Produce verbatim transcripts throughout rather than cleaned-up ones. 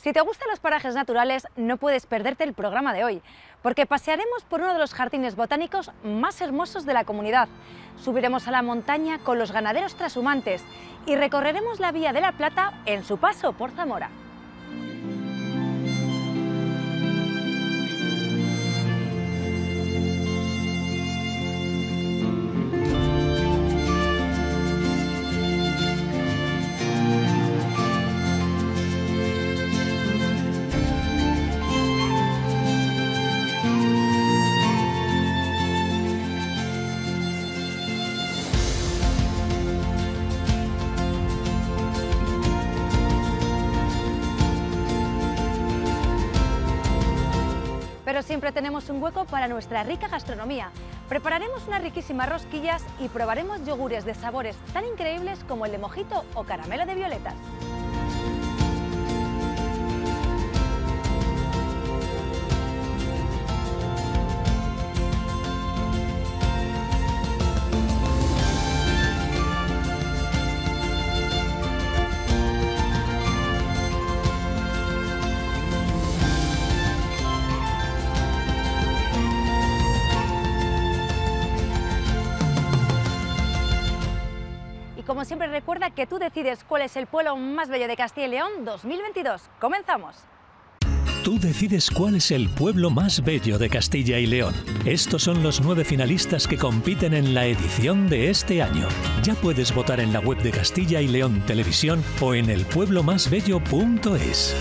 Si te gustan los parajes naturales, no puedes perderte el programa de hoy, porque pasearemos por uno de los jardines botánicos más hermosos de la comunidad. Subiremos a la montaña con los ganaderos trashumantes y recorreremos la Vía de la Plata en su paso por Zamora. Pero siempre tenemos un hueco para nuestra rica gastronomía. Prepararemos unas riquísimas rosquillas y probaremos yogures de sabores tan increíbles como el de mojito o caramelo de violetas. Como siempre, recuerda que tú decides cuál es el pueblo más bello de Castilla y León dos mil veintidós. ¡Comenzamos! Tú decides cuál es el pueblo más bello de Castilla y León. Estos son los nueve finalistas que compiten en la edición de este año. Ya puedes votar en la web de Castilla y León Televisión o en el pueblo más bello punto es.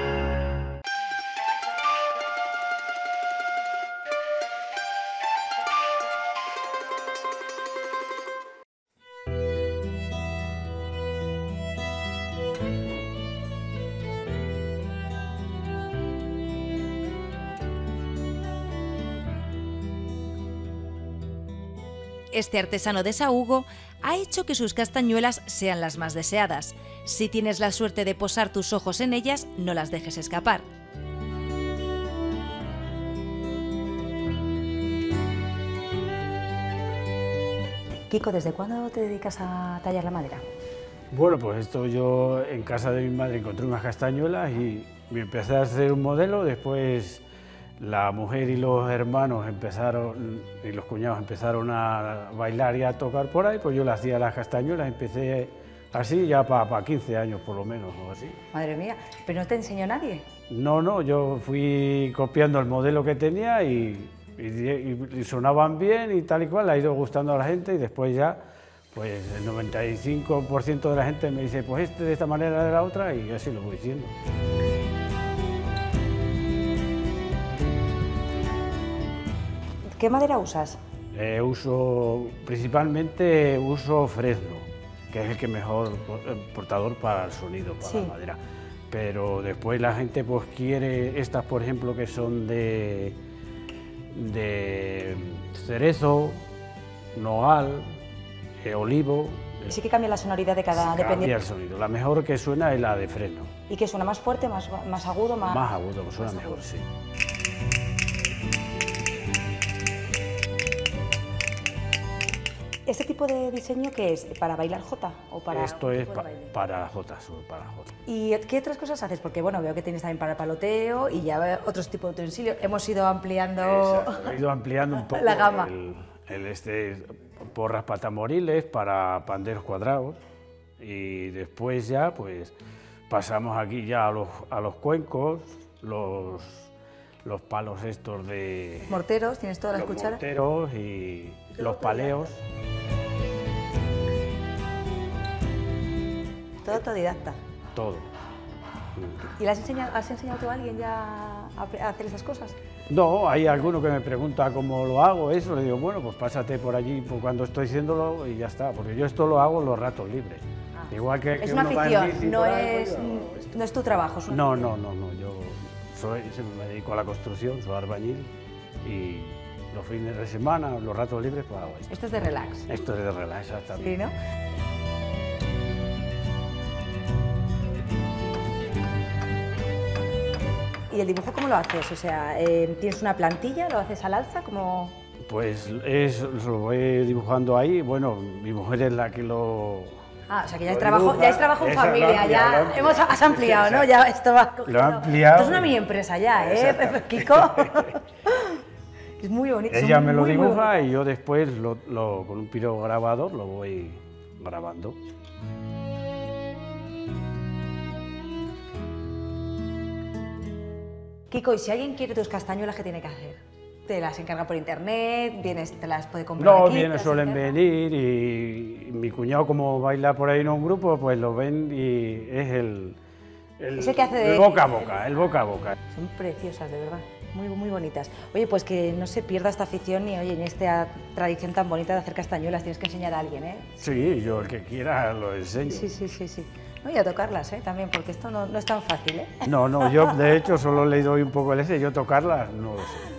Este artesano de Sahugo ha hecho que sus castañuelas sean las más deseadas. Si tienes la suerte de posar tus ojos en ellas, no las dejes escapar. Kiko, ¿desde cuándo te dedicas a tallar la madera? Bueno, pues esto yo en casa de mi madre encontré unas castañuelas y me empecé a hacer un modelo, después la mujer y los hermanos empezaron, y los cuñados empezaron a bailar y a tocar por ahí, pues yo le hacía las castañuelas, empecé así ya para pa quince años por lo menos o así. Madre mía, ¿pero no te enseñó nadie? No, no, yo fui copiando el modelo que tenía y, y, y sonaban bien y tal y cual, le ha ido gustando a la gente y después ya, pues el noventa y cinco por ciento de la gente me dice, pues este de esta manera, de la otra, y así lo voy diciendo. ¿Qué madera usas? Eh, uso, principalmente uso fresno, que es el que mejor portador para el sonido, para sí. La madera. Pero después la gente pues quiere estas, por ejemplo, que son de, de cerezo, nogal, eh, olivo. Sí que cambia la sonoridad de cada... Sí, cambia el sonido. La mejor que suena es la de fresno. ¿Y que suena más fuerte, más, más agudo? Más, más agudo, suena más mejor, agudo. Sí. ¿Este tipo de diseño qué es? ¿Para bailar jota o para...? Esto es pa para jota, para jota. ¿Y qué otras cosas haces? Porque bueno, veo que tienes también para el paloteo y ya veo otros tipos de utensilios. Hemos ido ampliando... Exacto, he ido ampliando un poco la gama. El, el este, porras patamoriles para panderos cuadrados y después ya pues pasamos aquí ya a los, a los cuencos, los, los palos estos de... Morteros, tienes todas las cucharas. Morteros y los paleos. Todo autodidacta. Todo. ¿Y le has enseñado, has enseñado tú a alguien ya a hacer esas cosas? No, hay alguno que me pregunta cómo lo hago, eso, le digo, bueno, pues pásate por allí por cuando estoy haciéndolo y ya está, porque yo esto lo hago en los ratos libres. Ah. Igual que, es que una uno afición, va en bici no, por ahí, es, pues, no es tu trabajo. Es una no, afición. no, no, no, yo soy, me dedico a la construcción, soy albañil y los fines de semana, los ratos libres, pues hago esto. Esto es de relax. Esto es de relax, exactamente. Sí, ¿no? ¿Y el dibujo cómo lo haces? O sea, eh, ¿tienes una plantilla? ¿Lo haces al alza? ¿Cómo...? Pues es, lo voy dibujando ahí. Bueno, mi mujer es la que lo, Ah, o sea que ya es Lo trabajo, dibuja, ya es trabajo en esa lo familia, ha ampliado, ya lo ha ampliado. hemos has ampliado, ¿no? Ya esto va cogiendo. Lo ha ampliado. Esto es una mini empresa ya, ¿eh, Exacto. Kiko? Es muy bonito. Ella son me lo muy, muy dibuja bonitos. y yo después lo, lo- con un pirograbador lo voy grabando. Kiko, y si alguien quiere tus castañuelas, ¿qué tiene que hacer? ¿Te las encarga por internet? ¿Vienes, te las puede comprar No, aquí? ¿Te vienen, las suelen encarga? venir y, y mi cuñado como baila por ahí en un grupo, pues lo ven y es el, el, Es el que hace de- el boca a boca, el boca a boca. Son preciosas, de verdad. Muy, muy bonitas. Oye, pues que no se pierda esta afición ni, oye, en esta tradición tan bonita de hacer castañuelas. Tienes que enseñar a alguien, ¿eh? Sí, yo el que quiera lo enseño. Sí, sí, sí, sí. No, y a tocarlas, ¿eh? También, porque esto no, no es tan fácil, ¿eh? No, no, yo de hecho solo le doy un poco el ese, yo tocarla no lo sé.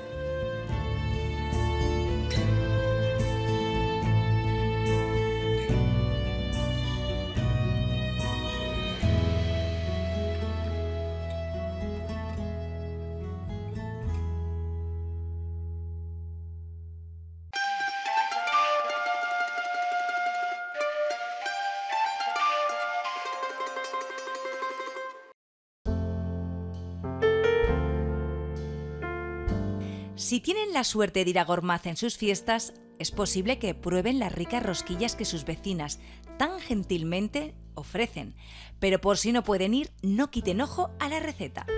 Si tienen la suerte de ir a Gormaz en sus fiestas, es posible que prueben las ricas rosquillas que sus vecinas tan gentilmente ofrecen. Pero por si no pueden ir, no quiten ojo a la receta.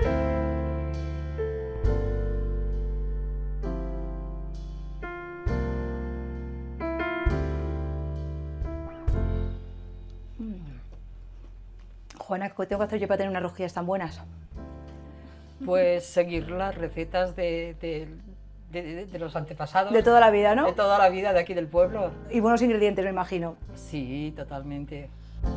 Juana, ¿qué tengo que hacer yo para tener unas rosquillas tan buenas? Pues seguir las recetas de, de- de- de los antepasados. De toda la vida, ¿no? De toda la vida de aquí del pueblo. Y buenos ingredientes, me imagino. Sí, totalmente.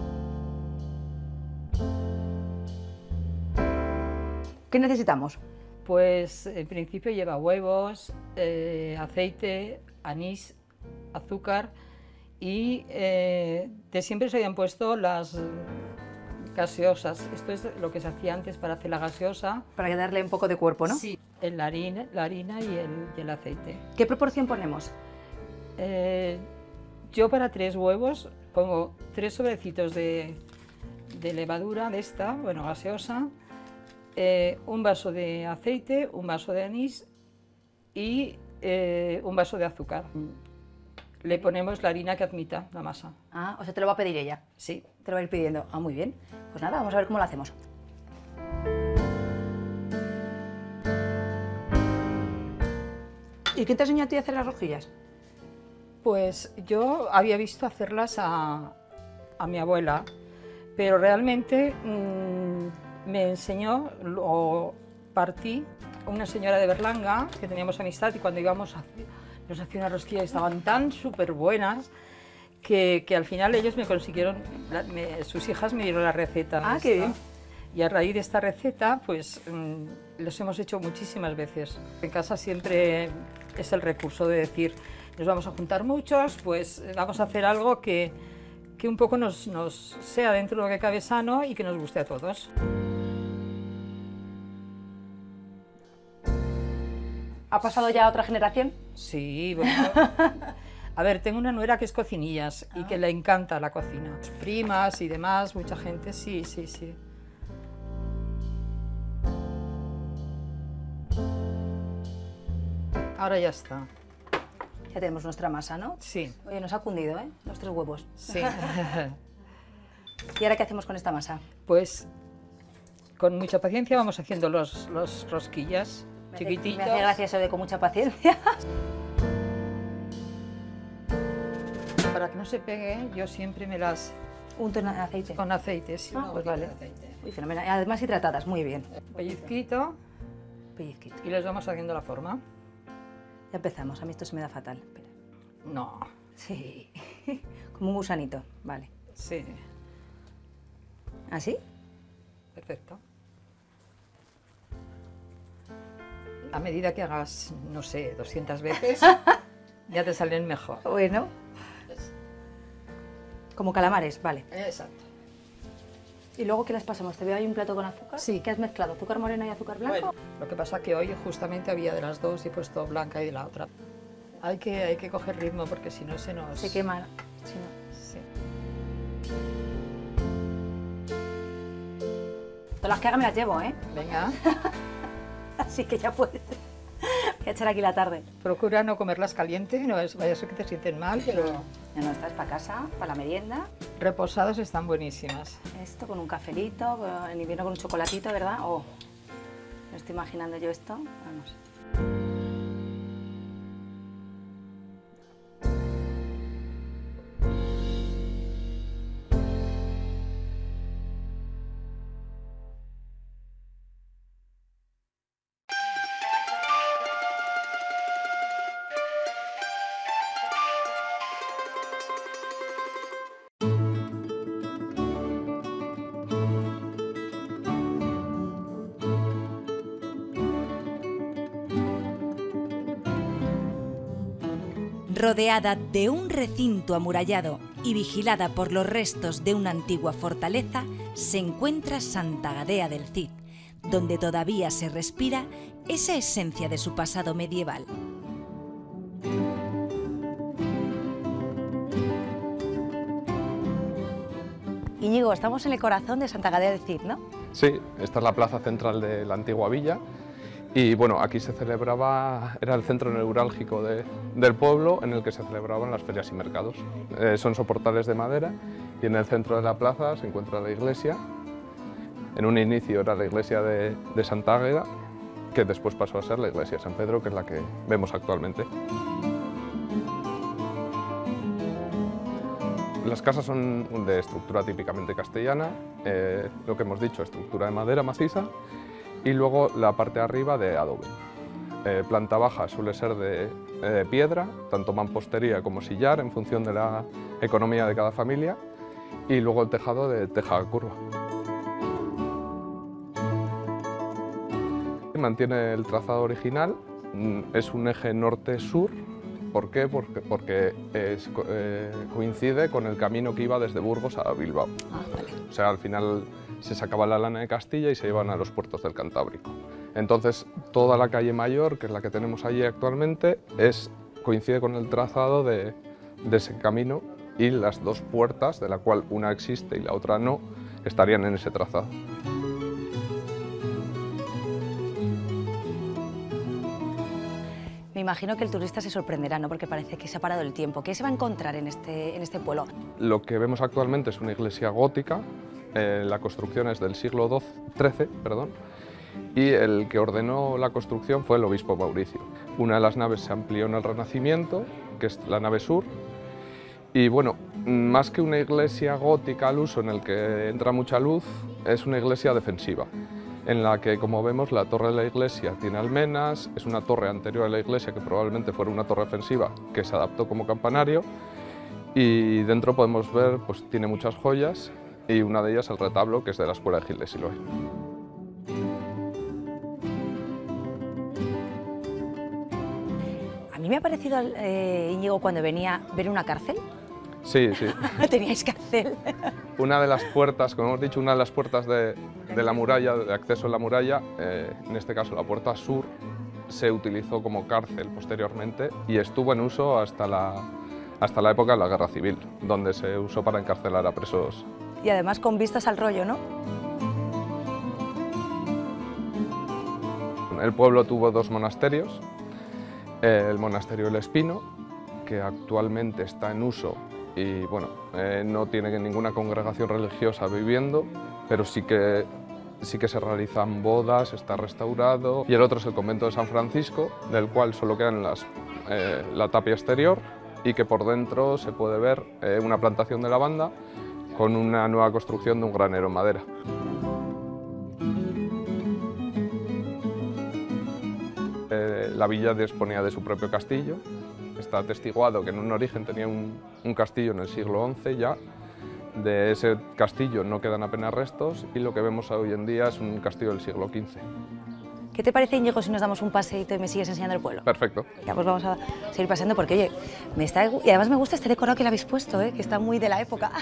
¿Qué necesitamos? Pues en principio lleva huevos, eh, aceite, anís, azúcar y eh, de siempre se habían puesto las gaseosas. Esto es lo que se hacía antes para hacer la gaseosa. Para darle un poco de cuerpo, ¿no? Sí, en la harina, la harina y, el, y el aceite. ¿Qué proporción ponemos? Eh, yo para tres huevos pongo tres sobrecitos de, de levadura de esta, bueno, gaseosa, eh, un vaso de aceite, un vaso de anís y eh, un vaso de azúcar. Le ponemos la harina que admita la masa. Ah, o sea, te lo va a pedir ella. Sí. Te lo va a ir pidiendo. Ah, muy bien. Pues nada, vamos a ver cómo lo hacemos. ¿Y quién te enseñó a ti a hacer las rosquillas? Pues yo había visto hacerlas a, a mi abuela, pero realmente mmm, me enseñó, o partí, una señora de Berlanga, que teníamos amistad, y cuando íbamos a, nos hacía unas rosquillas y estaban tan súper buenas que, que al final ellos me consiguieron, la- me- sus hijas me dieron la receta. Ah, qué bien. Y a raíz de esta receta, pues mmm, los hemos hecho muchísimas veces. En casa siempre es el recurso de decir, nos vamos a juntar muchos, pues vamos a hacer algo que, que un poco nos, nos sea dentro de lo que cabe sano y que nos guste a todos. ¿Ha pasado ya a otra generación? Sí, bueno. A ver, tengo una nuera que es cocinillas y que le encanta la cocina. Primas y demás, mucha gente, sí, sí, sí. Ahora ya está. Ya tenemos nuestra masa, ¿no? Sí, Oye, nos ha cundido, ¿eh? Los tres huevos. sí. ¿Y ahora qué hacemos con esta masa? Pues con mucha paciencia vamos haciendo los, los rosquillas Me hace- chiquititos. Me hace gracia eso de con mucha paciencia. Para que no se pegue, yo siempre me las Unto en aceite. con aceite. Sí, Ah, una pues gotita vale. de aceite. Uy, fenomenal. Además hidratadas, muy bien. Pellizquito Pellizquito. y les vamos haciendo la forma. Ya empezamos. A mí esto se me da fatal. Espera. No, Sí. Como un gusanito. Vale. sí, ¿Así? perfecto. A medida que hagas, no sé, doscientas veces, ya te salen mejor. Bueno. Como calamares, vale. Exacto. ¿Y luego qué les pasamos? ¿Te veo ahí un plato con azúcar? Sí. ¿Qué has mezclado? ¿Azúcar moreno y azúcar blanco? Bueno, lo que pasa que hoy justamente había de las dos y he puesto blanca y de la otra. Hay que, hay que coger ritmo porque si no se nos... Se quema. Si no. Sí. Todas las que haga me las llevo, ¿eh? Venga. Así que ya puedes. Voy a echar aquí la tarde. Procura no comerlas calientes, no es, vaya a ser que te sienten mal, pero No, no, esta es para casa, para la merienda. reposadas están buenísimas. Esto con un cafelito, en invierno con un chocolatito, ¿verdad? Oh, me estoy imaginando yo esto. Vamos. Rodeada de un recinto amurallado y vigilada por los restos de una antigua fortaleza, se encuentra Santa Gadea del Cid, donde todavía se respira esa esencia de su pasado medieval. Íñigo, estamos en el corazón de Santa Gadea del Cid, ¿no? Sí, esta es la plaza central de la antigua villa y bueno, aquí se celebraba, era el centro neurálgico de, del pueblo en el que se celebraban las ferias y mercados. Eh, son soportales de madera y en el centro de la plaza se encuentra la iglesia. En un inicio era la iglesia de, de Santa Águeda, que después pasó a ser la iglesia de San Pedro, que es la que vemos actualmente. Las casas son de estructura típicamente castellana, eh, lo que hemos dicho, estructura de madera maciza, y luego la parte de arriba de adobe. Eh, planta baja suele ser de eh, piedra, tanto mampostería como sillar, en función de la economía de cada familia, y luego el tejado de teja curva. Mantiene el trazado original, es un eje norte-sur. ¿Por qué? Porque, porque es, eh, coincide con el camino que iba desde Burgos a Bilbao. Ah, vale. O sea, al final se sacaba la lana de Castilla y se iban a los puertos del Cantábrico. Entonces, toda la calle mayor, que es la que tenemos allí actualmente, es, coincide con el trazado de, de ese camino, y las dos puertas, de la cual una existe y la otra no, estarían en ese trazado. Me imagino que el turista se sorprenderá, ¿no? Porque parece que se ha parado el tiempo. ¿Qué se va a encontrar en este, en este pueblo? Lo que vemos actualmente es una iglesia gótica. Eh, la construcción es del siglo trece, perdón, y el que ordenó la construcción fue el obispo Mauricio. Una de las naves se amplió en el Renacimiento, que es la nave sur, y bueno, más que una iglesia gótica al uso en el que entra mucha luz, es una iglesia defensiva, en la que, como vemos, la torre de la iglesia tiene almenas, es una torre anterior a la iglesia que probablemente fuera una torre defensiva que se adaptó como campanario, y dentro podemos ver, pues tiene muchas joyas, y una de ellas el retablo, que es de la escuela de Gil de Siloé. A mí me ha parecido, eh, Íñigo, cuando venía, ver una cárcel. Sí, sí. Teníais cárcel. Una de las puertas, como hemos dicho, una de las puertas de, de la muralla, de acceso a la muralla, eh, en este caso la puerta sur, se utilizó como cárcel posteriormente y estuvo en uso hasta la, hasta la época de la Guerra Civil, donde se usó para encarcelar a presos. Y además con vistas al rollo, ¿no? El pueblo tuvo dos monasterios, el monasterio El Espino, que actualmente está en uso y bueno, eh, no tiene ninguna congregación religiosa viviendo, pero sí que, sí que se realizan bodas, está restaurado. Y el otro es el convento de San Francisco, del cual solo quedan las, eh, la tapia exterior y que por dentro se puede ver eh, una plantación de lavanda con una nueva construcción de un granero en madera. Eh, la villa disponía de su propio castillo. Está atestiguado que en un origen tenía un, un castillo en el siglo once ya. De ese castillo no quedan apenas restos y lo que vemos hoy en día es un castillo del siglo quince. ¿Qué te parece, Íñigo, si nos damos un paseíto y me sigues enseñando el pueblo? Perfecto. Ya pues vamos a seguir paseando porque, oye, me está... y además me gusta este decorado que le habéis puesto, ¿eh? Que está muy de la época.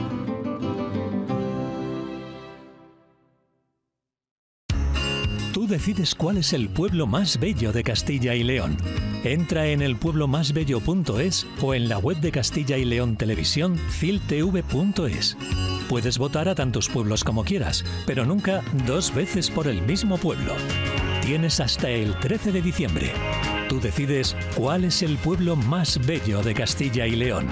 Tú Tú decides cuál es el pueblo más bello de Castilla y León. Entra en el pueblo más bello punto es o en la web de Castilla y León Televisión, ciltv punto es. Puedes votar a tantos pueblos como quieras, pero nunca dos veces por el mismo pueblo. Tienes hasta el trece de diciembre. Tú decides cuál es el pueblo más bello de Castilla y León.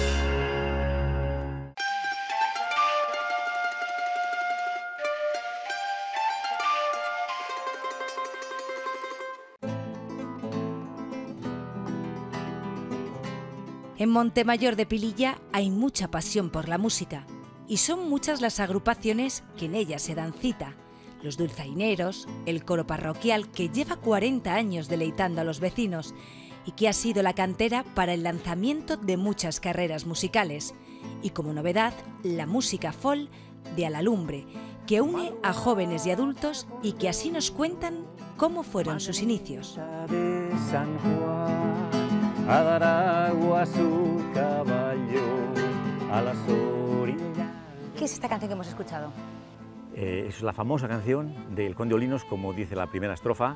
En Montemayor de Pililla hay mucha pasión por la música y son muchas las agrupaciones que en ella se dan cita. Los dulzaineros, el coro parroquial que lleva cuarenta años deleitando a los vecinos y que ha sido la cantera para el lanzamiento de muchas carreras musicales. Y como novedad, la música folk de A la Lumbre, que une a jóvenes y adultos y que así nos cuentan cómo fueron sus inicios. De San Juan, a dar agua a su caballo, a las orillas. ¿Qué es esta canción que hemos escuchado? Eh, es la famosa canción del Conde Olinos, como dice la primera estrofa.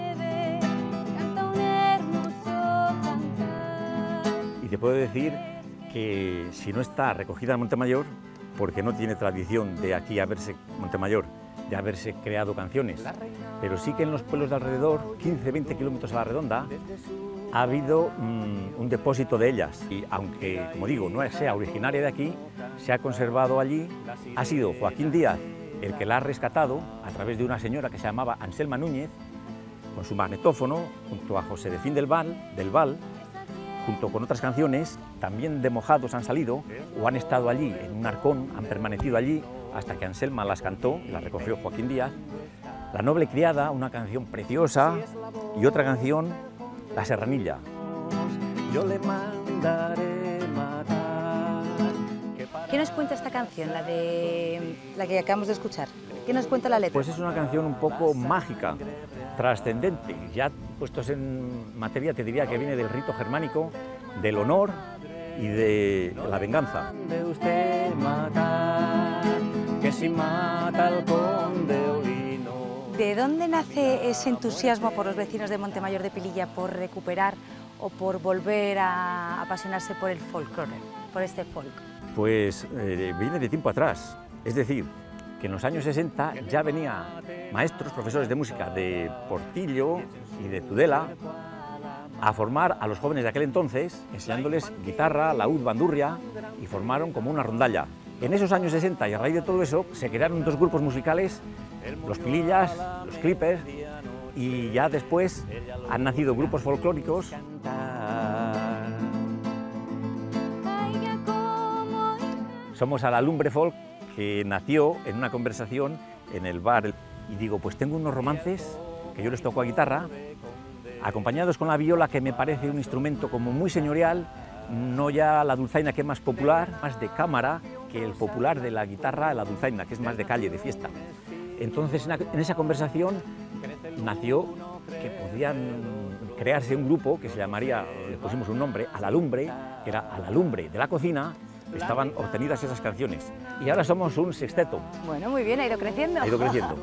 Y te puedo decir que si no está recogida en Montemayor, porque no tiene tradición de aquí haberse, Montemayor, de haberse creado canciones, pero sí que en los pueblos de alrededor, quince a veinte kilómetros a la redonda, ha habido mmm, un depósito de ellas. Y aunque, como digo, no sea originaria de aquí, se ha conservado allí. Ha sido Joaquín Díaz el que la ha rescatado a través de una señora que se llamaba Anselma Núñez, con su magnetófono, junto a José de Fin del Val, del Val, junto con otras canciones, también de Mojados han salido, o han estado allí en un arcón, han permanecido allí, hasta que Anselma las cantó, las recogió Joaquín Díaz. La Noble Criada, una canción preciosa, y otra canción, La Serranilla. Yo le mandaré matar. ¿Qué nos cuenta esta canción, la de la que acabamos de escuchar? ¿Qué nos cuenta la letra? Pues es una canción un poco mágica, trascendente. Ya puestos en materia te diría que viene del rito germánico, del honor y de la venganza. De usted matar, que si mata al conde Olino. ¿De dónde nace ese entusiasmo por los vecinos de Montemayor de Pililla por recuperar o por volver a apasionarse por el folclore, por este folk? Pues eh, viene de tiempo atrás, es decir, que en los años sesenta ya venía maestros, profesores de música de Portillo y de Tudela a formar a los jóvenes de aquel entonces, enseñándoles guitarra, laúd, bandurria, y formaron como una rondalla. En esos años sesenta y a raíz de todo eso se crearon dos grupos musicales, los Pilillas, los Clippers, y ya después han nacido grupos folclóricos. Somos A la Lumbre Folk, que nació en una conversación en el bar, y digo, pues tengo unos romances que yo les toco a guitarra, acompañados con la viola, que me parece un instrumento como muy señorial, no ya la dulzaina, que es más popular, más de cámara, que el popular de la guitarra, la dulzaina, que es más de calle, de fiesta. Entonces, en esa conversación nació que podían crearse un grupo que se llamaría, le pusimos un nombre, A la Lumbre, que era A la Lumbre de la cocina. Estaban obtenidas esas canciones. Y ahora somos un sexteto. Bueno, muy bien, ha ido creciendo. Ha ido creciendo.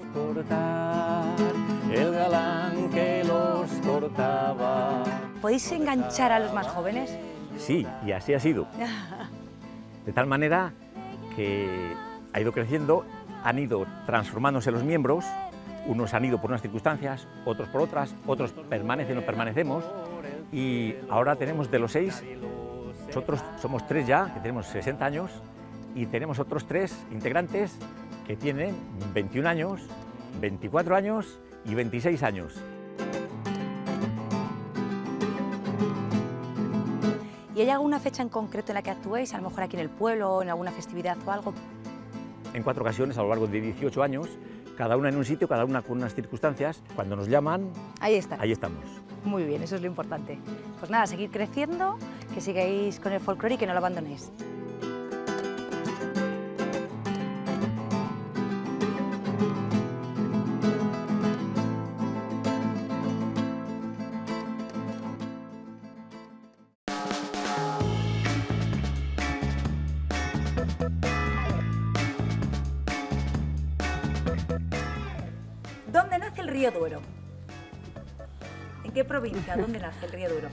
El galán que los cortaba. ¿Podéis enganchar a los más jóvenes? Sí, y así ha sido. De tal manera que ha ido creciendo, han ido transformándose los miembros, unos han ido por unas circunstancias, otros por otras, otros permanecen o permanecemos, y ahora tenemos de los seis, nosotros somos tres ya, que tenemos sesenta años, y tenemos otros tres integrantes que tienen veintiún años, veinticuatro años y veintiséis años. ¿Y hay alguna fecha en concreto en la que actuéis? A lo mejor aquí en el pueblo o en alguna festividad o algo. En cuatro ocasiones a lo largo de dieciocho años, cada una en un sitio, cada una con unas circunstancias. Cuando nos llaman, ahí están. Ahí estamos. Muy bien, eso es lo importante. Pues nada, seguid creciendo, que sigáis con el folclore y que no lo abandonéis. río Duero? ¿En qué provincia? ¿Dónde nace el río Duero?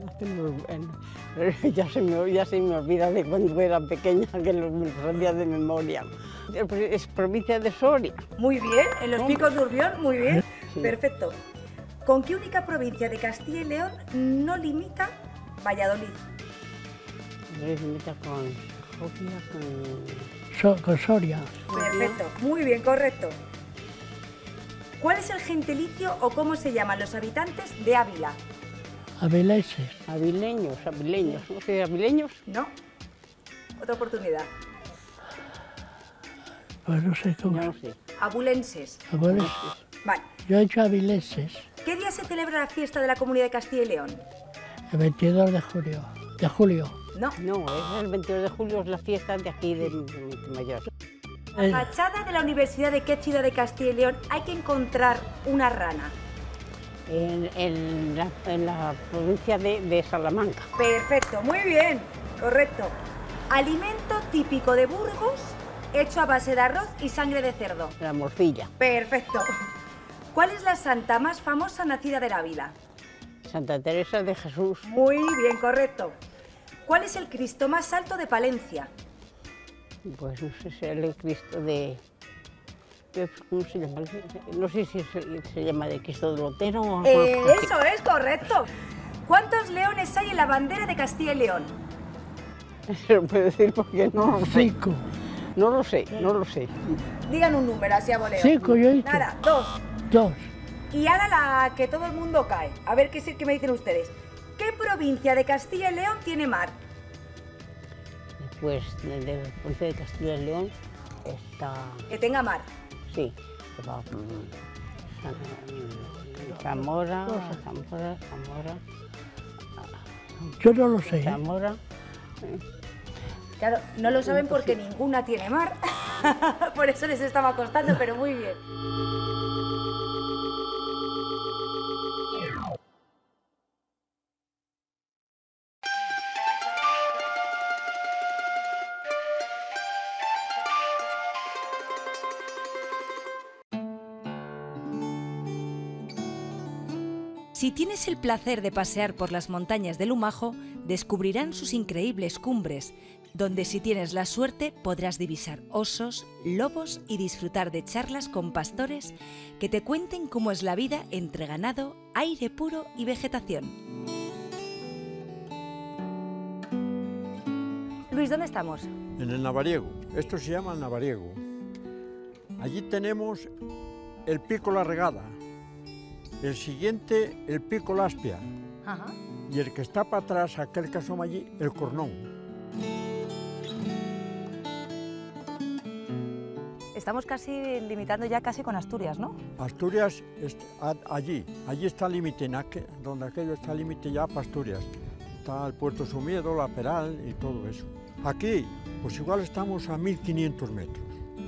Ya se me, ya se me olvida de cuando era pequeña, que lo me lo sabía de memoria. Es provincia de Soria. Muy bien, en los Picos de Urbión, muy bien, Sí. perfecto. ¿Con qué única provincia de Castilla y León no limita Valladolid? Limita con Soria, con... So- con Soria. Perfecto, muy bien, correcto. ¿Cuál es el gentilicio o cómo se llaman los habitantes de Ávila? Avilenses. Avileños, avileños, no sé, avileños. ¿No? Otra oportunidad. Pues no sé cómo. Ya no sé. Abulenses. Avilenses. Vale. Yo he hecho avilenses. ¿Qué día se celebra la fiesta de la Comunidad de Castilla y León? El veintidós de julio. De julio. No. No, es el veintidós de julio, es la fiesta de aquí de, de Montemayor. Eh, La fachada de la Universidad de qué ciudad de Castilla y León hay que encontrar una rana. En, en la, en la provincia de, de Salamanca. Perfecto, muy bien, correcto. Alimento típico de Burgos, hecho a base de arroz y sangre de cerdo. La morcilla. Perfecto. ¿Cuál es la santa más famosa nacida del Ávila? Santa Teresa de Jesús. Muy bien, correcto. ¿Cuál es el Cristo más alto de Palencia? Pues no sé si es el Cristo de... ¿Cómo se llama? No sé si se, se llama de Cristo de Lotero o... Eh, eso es, correcto. ¿Cuántos leones hay en la bandera de Castilla y León? Se lo puedo decir porque no lo sé. cinco. No lo sé, no lo sé. Digan un número, así a voleo. Cinco, yo he dicho. Nada, dos. Dos. Y ahora la que todo el mundo cae. A ver qué, qué me dicen ustedes. ¿Qué provincia de Castilla y León tiene mar? Pues de, de la provincia de Castilla y León está... Que tenga mar. Sí, está, mm, San- Zamora, Zamora, Zamora, Yo no lo sé. ¿eh? Zamora. Claro, no lo saben porque ninguna tiene mar. Por eso les estaba costando, pero muy bien. Si tienes el placer de pasear por las montañas de Lumajo, descubrirán sus increíbles cumbres, donde si tienes la suerte podrás divisar osos, lobos y disfrutar de charlas con pastores que te cuenten cómo es la vida entre ganado, aire puro y vegetación. Luis, ¿dónde estamos? En el Navariego. Esto se llama el Navariego. Allí tenemos el Pico La Regada, el siguiente el Pico La Aspia, Ajá. y el que está para atrás, aquel que asoma allí, el Cornón. Estamos casi limitando ya casi con Asturias, ¿no? Asturias, es a- allí, allí está el límite, en aquel- donde aquello está el límite ya para Asturias. Está el Puerto Sumiedo, la Peral y todo eso. Aquí, pues igual estamos a mil quinientos metros.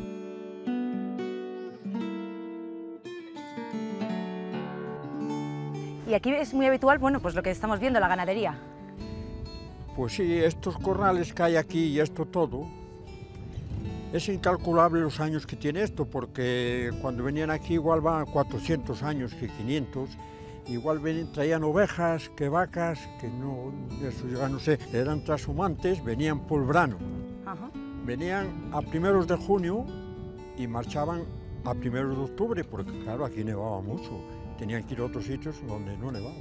Y aquí es muy habitual, bueno, pues lo que estamos viendo, la ganadería. Pues sí, estos corrales que hay aquí y esto todo, es incalculable los años que tiene esto, porque cuando venían aquí igual van cuatrocientos años que quinientos, igual venían, traían ovejas, que vacas, que no, eso ya no sé, eran trashumantes, venían por verano. Ajá. Venían a primeros de junio y marchaban a primeros de octubre, porque claro, aquí nevaba mucho, tenían que ir a otros sitios donde no nevaba.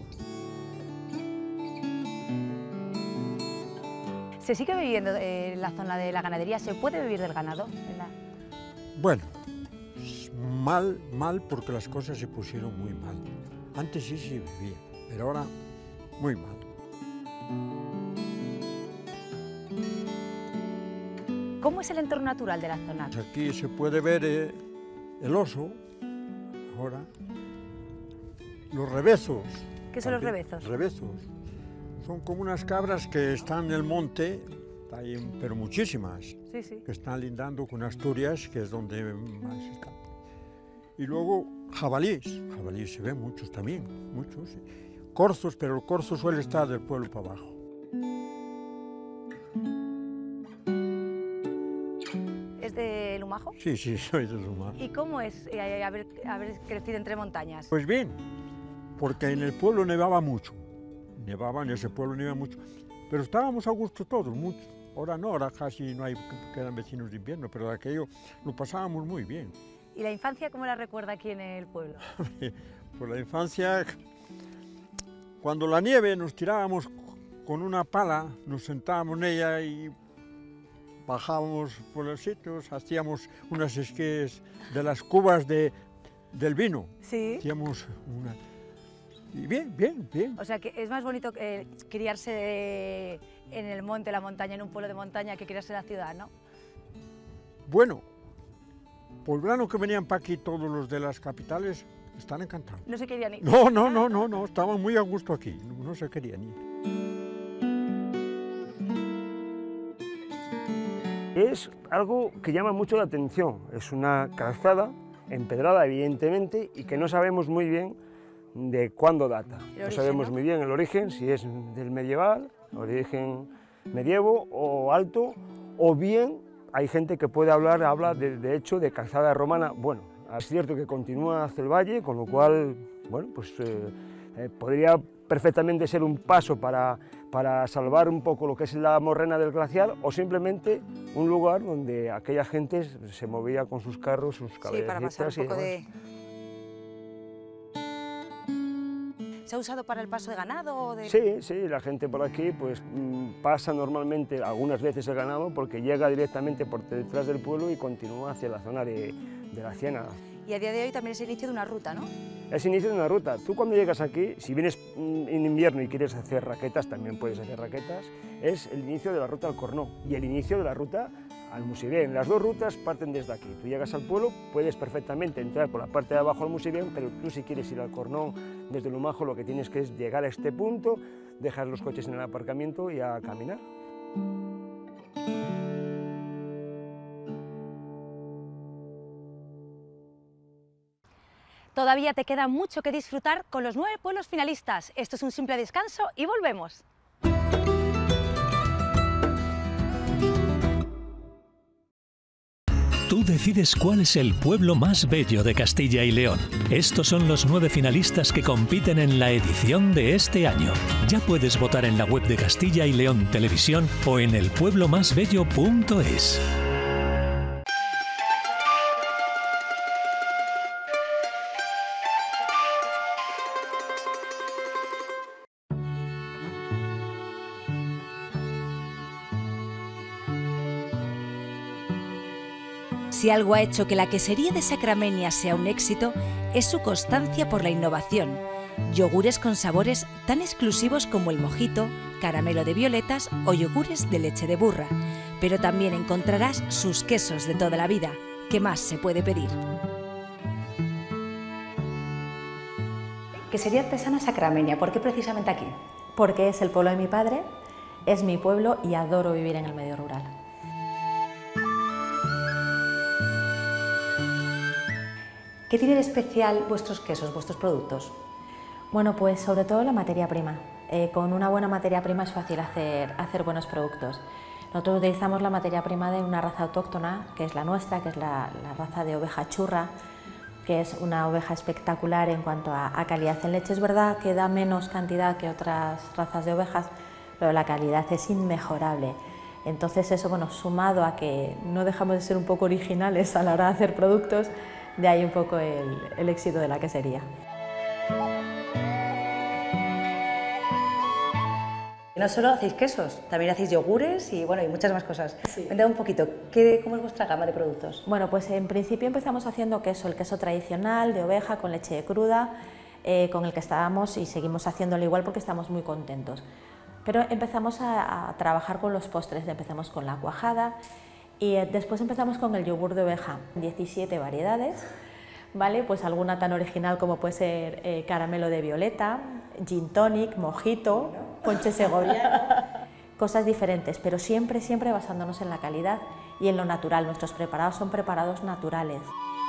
¿Se sigue viviendo eh, en la zona de la ganadería? ¿Se puede vivir del ganado? En la- Bueno, mal, mal porque las cosas se pusieron muy mal. Antes sí se vivía, pero ahora muy mal. ¿Cómo es el entorno natural de la zona? Aquí se puede ver eh, el oso, ahora, los rebezos. ¿Qué son los también, rebezos? Rebezos. Son como unas cabras que están en el monte, hay, pero muchísimas, Sí, sí. que están lindando con Asturias, que es donde más están. Y luego jabalíes, jabalíes se ven muchos también, muchos. Corzos, pero el corzo suele estar del pueblo para abajo. Es ¿Eres de Lumajo? Sí, sí, soy de Lumajo. ¿Y cómo es eh, haber, haber crecido entre montañas? Pues bien, porque en el pueblo nevaba mucho. Nevaba, en ese pueblo nevaba mucho. Pero estábamos a gusto todos, mucho. Ahora no, ahora casi no hay, quedan vecinos de invierno, pero de aquello lo pasábamos muy bien. ¿Y la infancia cómo la recuerda aquí en el pueblo? Pues la infancia, cuando la nieve nos tirábamos con una pala, nos sentábamos en ella y bajábamos por los sitios, hacíamos unas esquíes de las cubas de, del vino. Sí. Hacíamos una... Y bien, bien, bien. O sea, que es más bonito eh, criarse en el monte, la montaña, en un pueblo de montaña, que criarse en la ciudad, ¿no? Bueno, por el verano que venían para aquí todos los de las capitales, están encantados. No se querían ir. No, no, no, no, no, estaban muy a gusto aquí, no, no se querían ir. Es algo que llama mucho la atención, es una calzada empedrada evidentemente y que no sabemos muy bien de cuándo data. Origen, no sabemos ¿no? muy bien el origen, si es del medieval, origen medievo o alto, o bien hay gente que puede hablar, habla de, de hecho de calzada romana. Bueno, es cierto que continúa hacia el valle, con lo cual, bueno, pues eh, eh, podría perfectamente ser un paso para, para salvar un poco lo que es la morrena del glaciar, o simplemente un lugar donde aquella gente se movía con sus carros, sus cabecitas. Sí, para pasar un poco y de... ¿Se ha usado para el paso de ganado? O de... Sí, sí, la gente por aquí pues pasa normalmente algunas veces el ganado porque llega directamente por detrás del pueblo y continúa hacia la zona de, de la Ciénaga. Y a día de hoy también es el inicio de una ruta, ¿no? Es inicio de una ruta. Tú cuando llegas aquí, si vienes en invierno y quieres hacer raquetas, también puedes hacer raquetas, es el inicio de la ruta al Cornó y el inicio de la ruta al Musibén. Las dos rutas parten desde aquí. Tú llegas al pueblo, puedes perfectamente entrar por la parte de abajo al Musibén, pero tú si quieres ir al Cornó desde Lumajo, lo que tienes que es llegar a este punto, dejar los coches en el aparcamiento y a caminar. Todavía te queda mucho que disfrutar con los nueve pueblos finalistas. Esto es un simple descanso y volvemos. Tú decides cuál es el pueblo más bello de Castilla y León. Estos son los nueve finalistas que compiten en la edición de este año. Ya puedes votar en la web de Castilla y León Televisión o en el pueblo más bello punto es. Si algo ha hecho que la quesería de Sacramenia sea un éxito, es su constancia por la innovación. Yogures con sabores tan exclusivos como el mojito, caramelo de violetas o yogures de leche de burra. Pero también encontrarás sus quesos de toda la vida. ¿Qué más se puede pedir? Quesería artesana Sacramenia, ¿por qué precisamente aquí? Porque es el pueblo de mi padre, es mi pueblo y adoro vivir en el medio rural. ¿Qué tiene de especial vuestros quesos, vuestros productos? Bueno, pues sobre todo la materia prima. Eh, con una buena materia prima es fácil hacer, hacer buenos productos. Nosotros utilizamos la materia prima de una raza autóctona, que es la nuestra, que es la, la raza de oveja churra, que es una oveja espectacular en cuanto a, a calidad en leche. Es verdad que da menos cantidad que otras razas de ovejas, pero la calidad es inmejorable. Entonces eso, bueno, sumado a que no dejamos de ser un poco originales a la hora de hacer productos, de ahí un poco el, el éxito de la quesería. No solo hacéis quesos, también hacéis yogures y, bueno, y muchas más cosas. Sí. Cuéntame un poquito, ¿qué, ¿cómo es vuestra gama de productos? Bueno, pues en principio empezamos haciendo queso, el queso tradicional de oveja con leche cruda, eh, con el que estábamos y seguimos haciéndolo igual porque estamos muy contentos. Pero empezamos a, a trabajar con los postres, empezamos con la cuajada y eh, después empezamos con el yogur de oveja, diecisiete variedades, ¿vale? Pues alguna tan original como puede ser eh, caramelo de violeta, gin tonic, mojito, ponche segoviano, cosas diferentes, pero siempre, siempre basándonos en la calidad y en lo natural. Nuestros preparados son preparados naturales.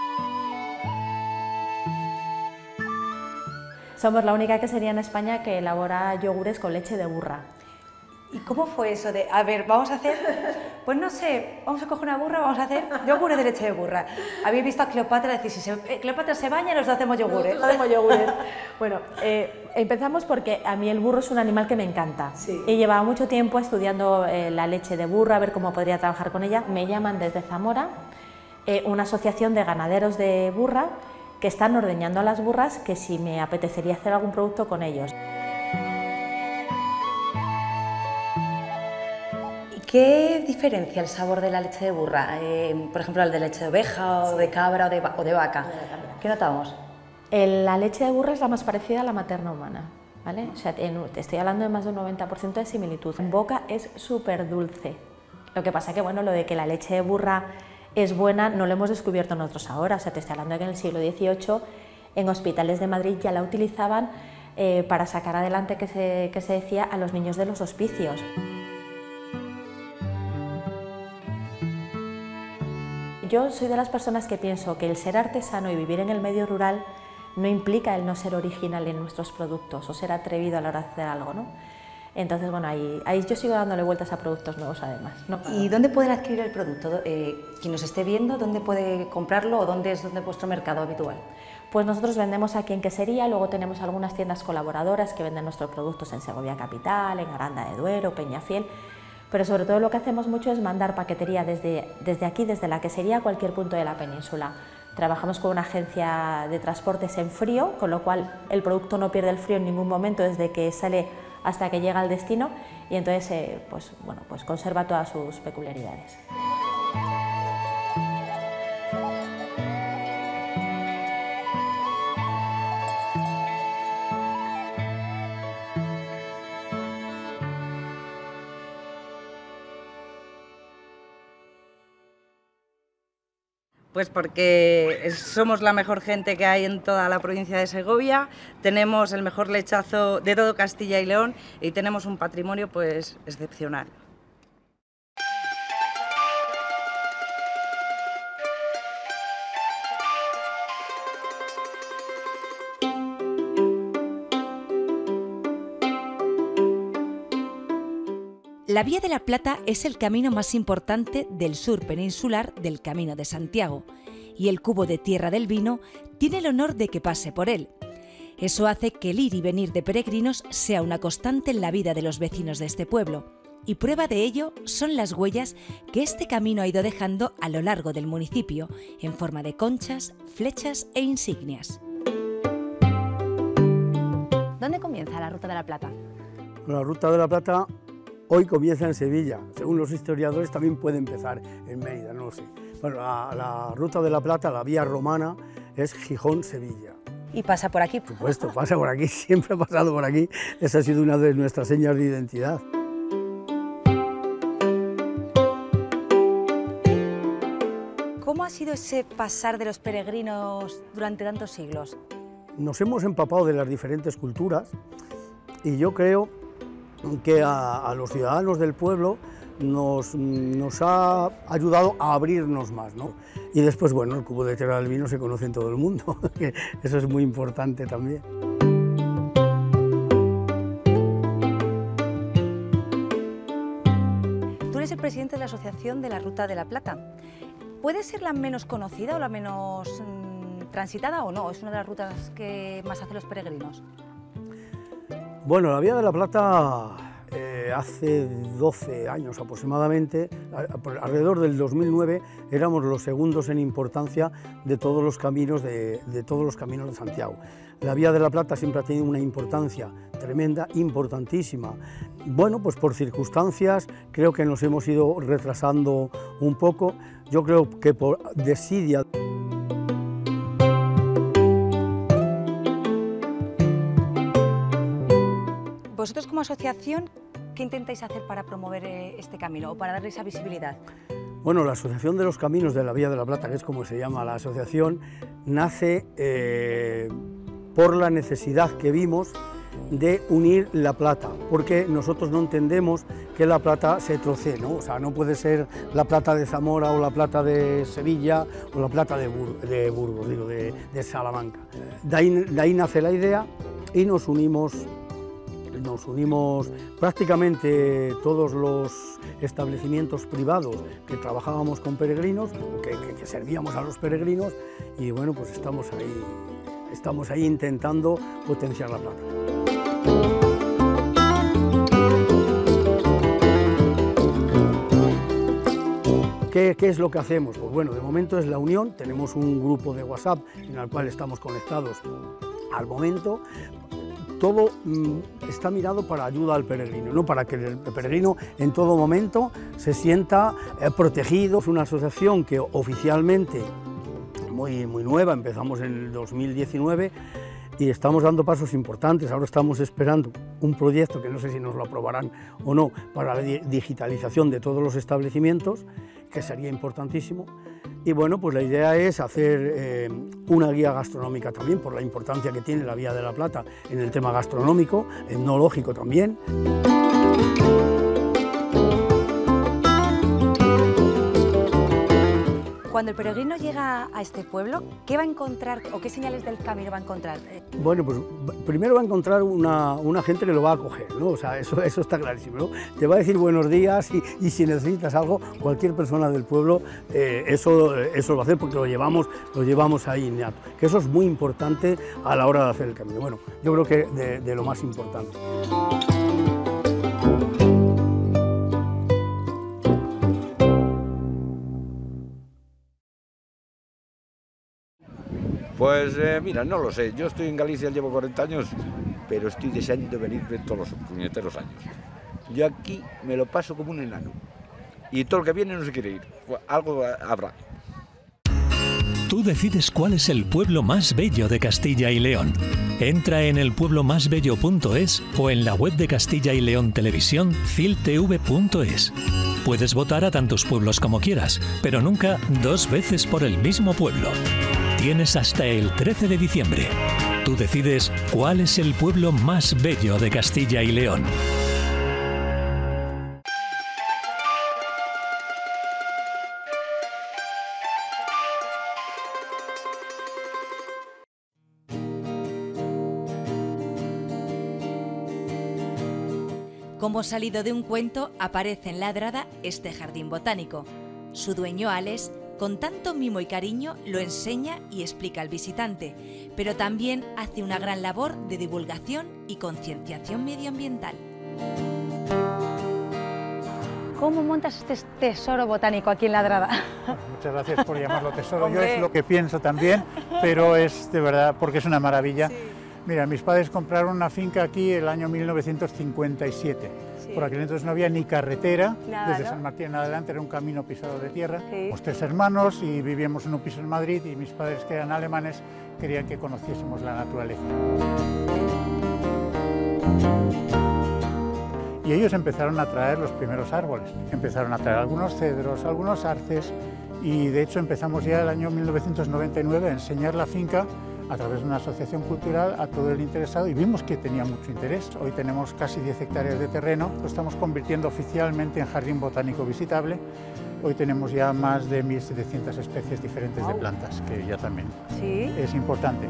Somos la única quesería en España que elabora yogures con leche de burra. ¿Y cómo fue eso de, a ver, vamos a hacer Pues no sé, vamos a coger una burra, vamos a hacer yogures de leche de burra. Habéis visto a Cleopatra decir, si se, eh, Cleopatra se baña, nos hacemos yogures. Nos hacemos yogures. Bueno, eh, empezamos porque a mí el burro es un animal que me encanta. Sí. He llevado mucho tiempo estudiando eh, la leche de burra, a ver cómo podría trabajar con ella. Me llaman desde Zamora, eh, una asociación de ganaderos de burra, que están ordeñando a las burras, que si me apetecería hacer algún producto con ellos. ¿Qué diferencia el sabor de la leche de burra? Eh, por ejemplo, el de leche de oveja o de cabra o de, o de vaca. ¿Qué notamos? El, la leche de burra es la más parecida a la materna humana, ¿vale? O sea, en, te estoy hablando de más de un noventa por ciento de similitud. En boca es súper dulce. Lo que pasa que, bueno, lo de que la leche de burra es buena no lo hemos descubierto nosotros ahora. O sea, te estoy hablando de que en el siglo dieciocho en hospitales de Madrid ya la utilizaban eh, para sacar adelante, que se, que se decía, a los niños de los hospicios. Yo soy de las personas que pienso que el ser artesano y vivir en el medio rural no implica el no ser original en nuestros productos o ser atrevido a la hora de hacer algo, ¿no? Entonces, bueno, ahí, ahí yo sigo dándole vueltas a productos nuevos además, ¿no? ¿Y dónde pueden adquirir el producto? Eh, quien nos esté viendo, ¿dónde puede comprarlo o dónde es, dónde es vuestro mercado habitual? Pues nosotros vendemos aquí en Quesería, luego tenemos algunas tiendas colaboradoras que venden nuestros productos en Segovia Capital, en Aranda de Duero, Peñafiel, pero sobre todo lo que hacemos mucho es mandar paquetería desde, desde aquí, desde la Quesería, a cualquier punto de la península. Trabajamos con una agencia de transportes en frío, con lo cual el producto no pierde el frío en ningún momento desde que sale hasta que llega al destino y entonces eh, pues, bueno, pues conserva todas sus peculiaridades. Pues porque somos la mejor gente que hay en toda la provincia de Segovia, tenemos el mejor lechazo de todo Castilla y León y tenemos un patrimonio pues excepcional. La Vía de la Plata es el camino más importante del sur peninsular del Camino de Santiago y el cubo de tierra del vino tiene el honor de que pase por él. Eso hace que el ir y venir de peregrinos sea una constante en la vida de los vecinos de este pueblo y prueba de ello son las huellas que este camino ha ido dejando a lo largo del municipio en forma de conchas, flechas e insignias. ¿Dónde comienza la Ruta de la Plata? La Ruta de la Plata hoy comienza en Sevilla, según los historiadores también puede empezar en Mérida, no lo sé. Bueno, la, la Ruta de la Plata, la vía romana, es Gijón-Sevilla. ¿Y pasa por aquí? Por supuesto, pasa por aquí, siempre ha pasado por aquí, esa ha sido una de nuestras señas de identidad. ¿Cómo ha sido ese pasar de los peregrinos durante tantos siglos? Nos hemos empapado de las diferentes culturas y yo creo que a, a los ciudadanos del pueblo nos, nos ha ayudado a abrirnos más, ¿no? Y después, bueno, el cubo de tierra del vino se conoce en todo el mundo, que eso es muy importante también. Tú eres el presidente de la Asociación de la Ruta de la Plata. ¿Puede ser la menos conocida o la menos mmm, transitada o no? ¿Es una de las rutas que más hacen los peregrinos? Bueno, la Vía de la Plata eh, hace doce años aproximadamente, alrededor del dos mil nueve, éramos los segundos en importancia de todos los caminos de, de todos los caminos de Santiago. La Vía de la Plata siempre ha tenido una importancia tremenda, importantísima. Bueno, pues por circunstancias creo que nos hemos ido retrasando un poco. Yo creo que por desidia. Vosotros como asociación, ¿qué intentáis hacer para promover este camino o para darle esa visibilidad? Bueno, la Asociación de los Caminos de la Vía de la Plata, que es como se llama la asociación, nace eh, por la necesidad que vimos de unir la plata, porque nosotros no entendemos que la plata se trocee, ¿no? O sea, no puede ser la plata de Zamora o la plata de Sevilla o la plata de, Bur de Burgos, digo, de, de Salamanca. De ahí, de ahí nace la idea y nos unimos nos unimos prácticamente todos los establecimientos privados que trabajábamos con peregrinos, que, que, que servíamos a los peregrinos, y bueno, pues estamos ahí, estamos ahí intentando potenciar la plata. ¿Qué, ¿Qué es lo que hacemos? Pues bueno, de momento es la unión, tenemos un grupo de WhatsApp en el cual estamos conectados al momento. Todo mm, está mirado para ayuda al peregrino, ¿no? Para que el peregrino en todo momento se sienta eh, protegido. Es una asociación que oficialmente, muy, muy nueva, empezamos en el dos mil diecinueve, y estamos dando pasos importantes. Ahora estamos esperando un proyecto que no sé si nos lo aprobarán o no, para la digitalización de todos los establecimientos, que sería importantísimo. Y bueno, pues la idea es hacer eh, una guía gastronómica también, por la importancia que tiene la Vía de la Plata en el tema gastronómico, etnológico también. Cuando el peregrino llega a este pueblo, ¿qué va a encontrar o qué señales del camino va a encontrar? Bueno, pues primero va a encontrar una, una gente que lo va a acoger, ¿no? O sea, eso, eso está clarísimo, ¿no? Te va a decir buenos días y, y si necesitas algo, cualquier persona del pueblo, eh, eso, eso lo va a hacer porque lo llevamos, lo llevamos ahí innato. Que eso es muy importante a la hora de hacer el camino. Bueno, yo creo que de, de lo más importante. Pues eh, mira, no lo sé, yo estoy en Galicia, llevo cuarenta años, pero estoy deseando venirme todos los puñeteros años. Yo aquí me lo paso como un enano, y todo el que viene no se quiere ir, algo habrá. Tú decides cuál es el pueblo más bello de Castilla y León. Entra en el pueblo más bello punto es o en la web de Castilla y León Televisión, filtv punto es. Puedes votar a tantos pueblos como quieras, pero nunca dos veces por el mismo pueblo. Tienes hasta el trece de diciembre. Tú decides cuál es el pueblo más bello de Castilla y León. Como salido de un cuento, aparece en Ladrada este jardín botánico. Su dueño, Alex, con tanto mimo y cariño, lo enseña y explica al visitante, pero también hace una gran labor de divulgación y concienciación medioambiental. ¿Cómo montas este tesoro botánico aquí en Ladrada? Muchas gracias por llamarlo tesoro. Yo es lo que pienso también, pero es de verdad porque es una maravilla. Sí. Mira, mis padres compraron una finca aquí el año mil novecientos cincuenta y siete. Sí. Por aquel entonces no había ni carretera, Nada, desde ¿no? San Martín en adelante era un camino pisado de tierra. Sí. Los tres hermanos y vivíamos en un piso en Madrid y mis padres, que eran alemanes, querían que conociésemos la naturaleza. Y ellos empezaron a traer los primeros árboles. Empezaron a traer algunos cedros, algunos arces, y de hecho empezamos ya el año mil novecientos noventa y nueve a enseñar la finca a través de una asociación cultural a todo el interesado, y vimos que tenía mucho interés. Hoy tenemos casi diez hectáreas de terreno, lo estamos convirtiendo oficialmente en jardín botánico visitable. Hoy tenemos ya más de mil setecientas especies diferentes wow. de plantas, que ya también ¿Sí? es importante.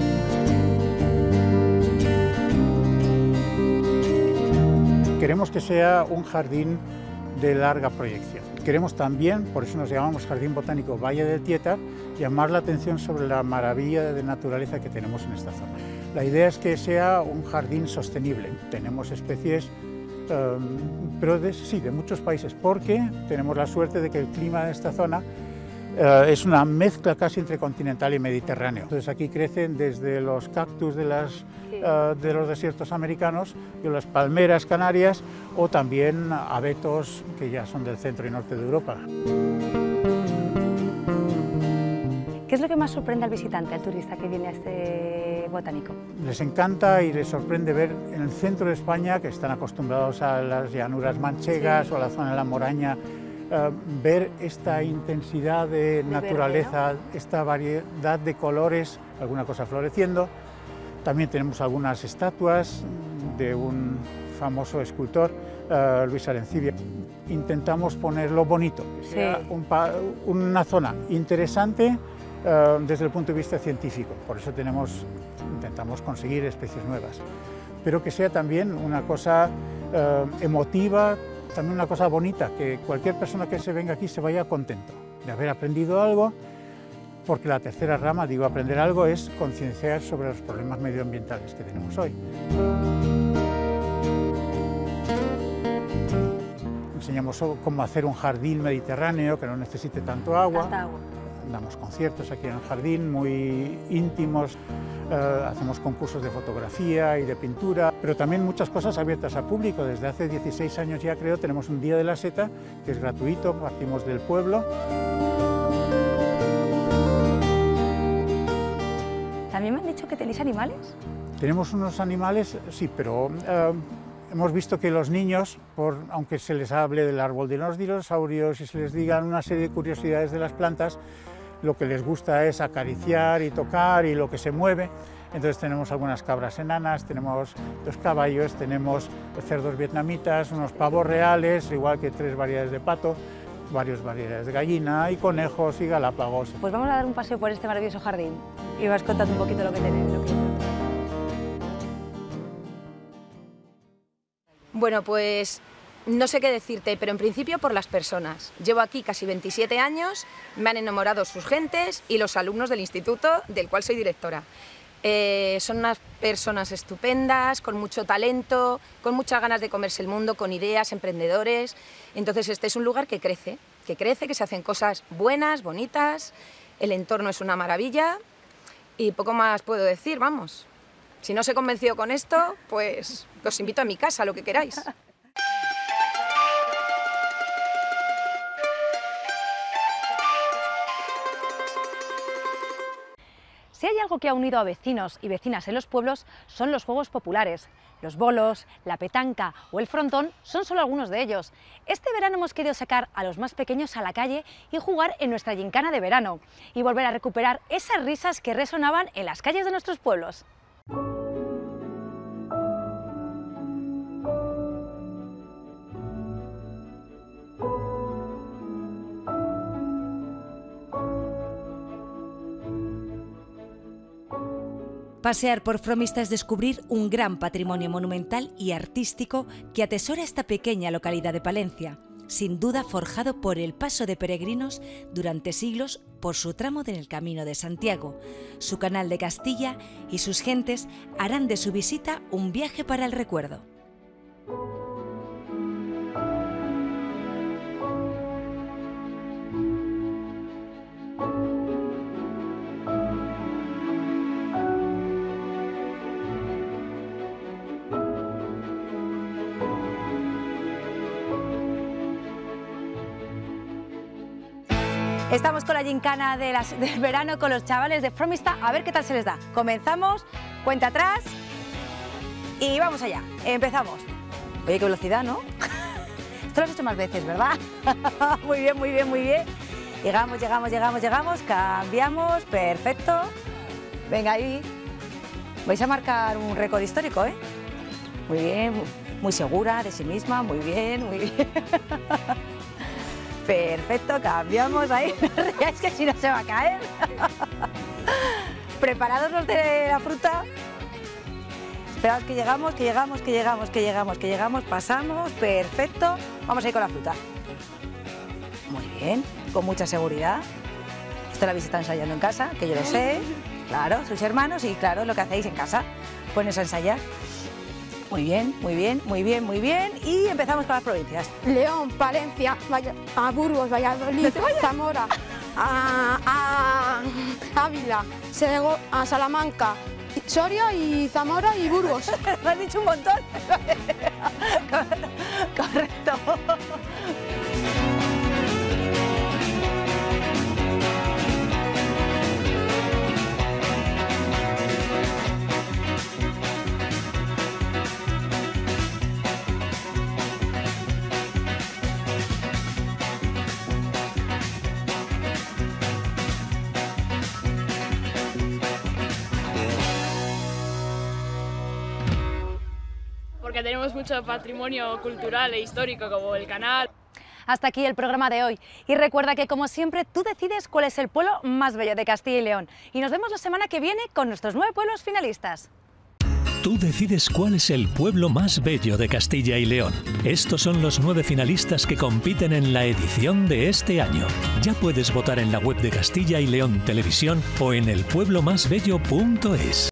Queremos que sea un jardín de larga proyección. Queremos también, por eso nos llamamos Jardín Botánico Valle del Tietar, llamar la atención sobre la maravilla de naturaleza que tenemos en esta zona. La idea es que sea un jardín sostenible. Tenemos especies, um, pero de, sí, de muchos países, porque tenemos la suerte de que el clima de esta zona uh, es una mezcla casi entre continental y mediterráneo. Entonces aquí crecen desde los cactus de, las, uh, de los desiertos americanos, y las palmeras canarias, o también abetos que ya son del centro y norte de Europa. ¿Qué es lo que más sorprende al visitante, al turista que viene a este botánico? Les encanta y les sorprende ver en el centro de España, que están acostumbrados a las llanuras manchegas sí. o a la zona de la Moraña, uh, ver esta intensidad de, de naturaleza, verde, ¿no? esta variedad de colores, alguna cosa floreciendo. También tenemos algunas estatuas de un famoso escultor, uh, Luis Arencibia. Intentamos ponerlo bonito, que sea sí. un pa una zona interesante uh, desde el punto de vista científico. Por eso tenemos, intentamos conseguir especies nuevas. pero que sea también una cosa eh, emotiva, también una cosa bonita, que cualquier persona que se venga aquí se vaya contento de haber aprendido algo, porque la tercera rama, digo aprender algo, es concienciar sobre los problemas medioambientales que tenemos hoy. Enseñamos cómo hacer un jardín mediterráneo que no necesite tanto agua. Tanta agua. Damos conciertos aquí en el jardín muy íntimos, eh, hacemos concursos de fotografía y de pintura, pero también muchas cosas abiertas al público. Desde hace dieciséis años ya creo tenemos un Día de la Seta que es gratuito, partimos del pueblo. ¿También me han dicho que tenéis animales? Tenemos unos animales, sí, pero eh, hemos visto que los niños, por, aunque se les hable del árbol de los dinosaurios y se les digan una serie de curiosidades de las plantas, lo que les gusta es acariciar y tocar y lo que se mueve. Entonces tenemos algunas cabras enanas, tenemos dos caballos, tenemos cerdos vietnamitas, unos pavos reales, igual que tres variedades de pato, varias variedades de gallina y conejos y galápagos. Pues vamos a dar un paseo por este maravilloso jardín y vas contando un poquito lo que tenéis. Lo que... Bueno, pues no sé qué decirte, pero en principio por las personas. Llevo aquí casi veintisiete años, me han enamorado sus gentes y los alumnos del instituto del cual soy directora. Eh, son unas personas estupendas, con mucho talento, con muchas ganas de comerse el mundo, con ideas, emprendedores. Entonces este es un lugar que crece, que crece, que se hacen cosas buenas, bonitas, el entorno es una maravilla y poco más puedo decir, vamos. Si no os he convencido con esto, pues os invito a mi casa, lo que queráis. Si hay algo que ha unido a vecinos y vecinas en los pueblos son los juegos populares. Los bolos, la petanca o el frontón son solo algunos de ellos. Este verano hemos querido sacar a los más pequeños a la calle y jugar en nuestra gincana de verano y volver a recuperar esas risas que resonaban en las calles de nuestros pueblos. Pasear por Fromista es descubrir un gran patrimonio monumental y artístico que atesora esta pequeña localidad de Palencia, sin duda forjado por el paso de peregrinos durante siglos por su tramo del Camino de Santiago. Su canal de Castilla y sus gentes harán de su visita un viaje para el recuerdo. Estamos con la gincana de las, del verano con los chavales de Fromista, a ver qué tal se les da. Comenzamos, cuenta atrás y vamos allá, empezamos. Oye, qué velocidad, ¿no? Esto lo has hecho más veces, ¿verdad? Muy bien, muy bien, muy bien. Llegamos, llegamos, llegamos, llegamos, cambiamos, perfecto. Venga, ahí. Vais a marcar un récord histórico, ¿eh? Muy bien, muy segura de sí misma, muy bien, muy bien. Perfecto, cambiamos ahí, no os reáis que si no se va a caer. ¿Preparados los de la fruta? Esperad que llegamos, que llegamos, que llegamos, que llegamos, que llegamos, pasamos, perfecto. Vamos a ir con la fruta. Muy bien, con mucha seguridad. Esto lo habéis estado ensayando en casa, que yo lo sé. Claro, sois hermanos y claro, lo que hacéis en casa, pones a ensayar. Muy bien, muy bien, muy bien, muy bien. Y empezamos con las provincias. León, Palencia, Valla, a Burgos, Valladolid, Zamora, a, a Ávila, Sego, a Salamanca, Soria y Zamora y Burgos. Me has dicho un montón. Correcto. Porque tenemos mucho patrimonio cultural e histórico como el canal. Hasta aquí el programa de hoy y recuerda que como siempre tú decides cuál es el pueblo más bello de Castilla y León y nos vemos la semana que viene con nuestros nueve pueblos finalistas. Tú decides cuál es el pueblo más bello de Castilla y León. Estos son los nueve finalistas que compiten en la edición de este año. Ya puedes votar en la web de Castilla y León Televisión o en el pueblo más bello punto es.